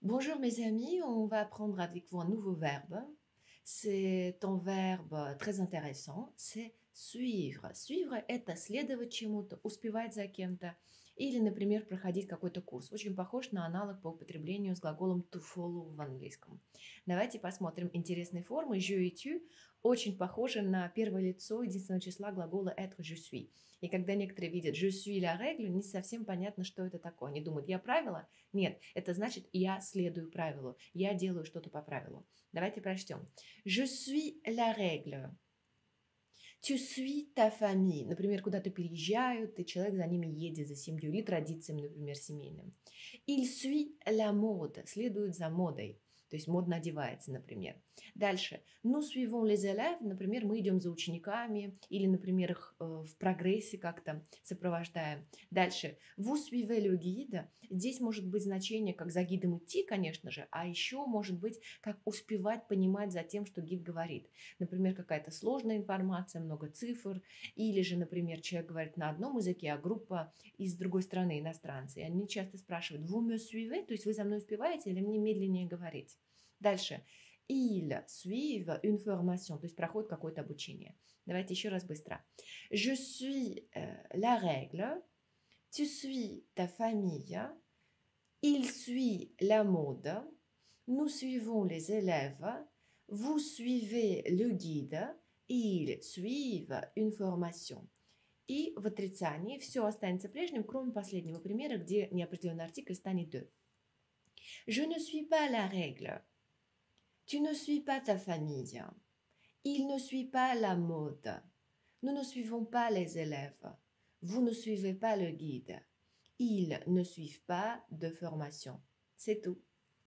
Bonjour mes amis, on va apprendre avec vous un nouveau verbe. C'est un verbe très intéressant, c'est suivre. Suivre– это следовать чему-то, успевать за кем-то или, например, проходить какой-то курс. Очень похож на аналог по употреблению с глаголом to follow в английском. Давайте посмотрим интересные формы. Je et tu очень похожи на первое лицо единственного числа глагола être, je suis. И когда некоторые видят je suis la règle, не совсем понятно, что это такое. Они думают, я правило? Нет, это значит, я следую правилу, я делаю что-то по правилу. Давайте прочтем. Je suis la règle. Tu suis ta famille. Например, куда-то переезжают, и человек за ними едет, за семьей, или традициями, например, семейным. Il suit la mode. Следует за модой. То есть модно одевается, например. Дальше. Nous suivons les élèves. Например, мы идем за учениками. Или, например, их в прогрессе как-то сопровождаем. Дальше. Vous suivez le guide. Здесь может быть значение, как за гидом идти, конечно же, а еще может быть, как успевать понимать за тем, что гид говорит. Например, какая-то сложная информация, много цифр. Или же, например, человек говорит на одном языке, а группа из другой страны, иностранцы. И они часто спрашивают, vous me suivez? То есть вы за мной успеваете или мне медленнее говорить? Дальше. Ils suivent une formation, то есть проходит какое-то обучение. Давайте еще раз быстро. Je suis la règle. Tu suis ta famille. Il suit la mode. Nous suivons les élèves. Vous suivez le guide. Ils suivent une formation. И в отрицании все останется прежним, кроме последнего примера, где неопределенный артикль станет de. Je ne suis pas la règle. Tu ne suis pas ta famille. Il ne suit pas la mode. Nous ne suivons pas les élèves. Vous ne suivez pas le guide. Ils ne suivent pas de formation. C'est tout.